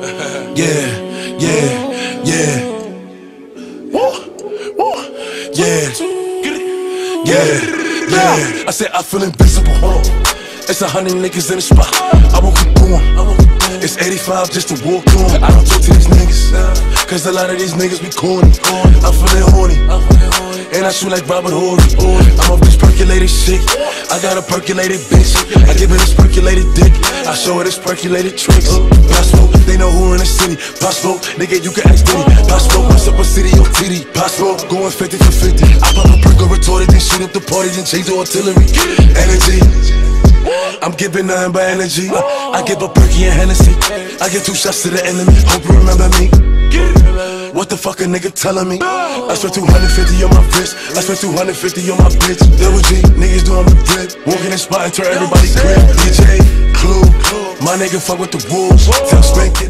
Yeah, yeah, yeah. Yeah, yeah, yeah. I said I feel invincible. It's 100 niggas in the spot. I won't keep going. It's 85 just to walk on. I don't talk to these niggas, cause a lot of these niggas be corny. I'm feeling horny, and I shoot like Robert Horry. I'm off this percolated shit. I got a percolated bitch. I give her this percolated dick. I show her this percolated tricks. Possible, they know who in the city. Possible, nigga, you can ask Diddy. Possible, what's up a city or TD? Possible, going 50 for 50. I pop a perk or retorted, then shoot up the party, then change the artillery. Energy, I'm giving nothing but energy. I give a perky and Hennessy. I give 2 shots to the enemy. Hope you remember me. What the fuck a nigga telling me? I spent 250 on my wrist. I spent 250 on my bitch. Double G, niggas doing the grip. Walking in spot and turn everybody grip. DJ, Clue, my nigga fuck with the wolves. Tell Spank it.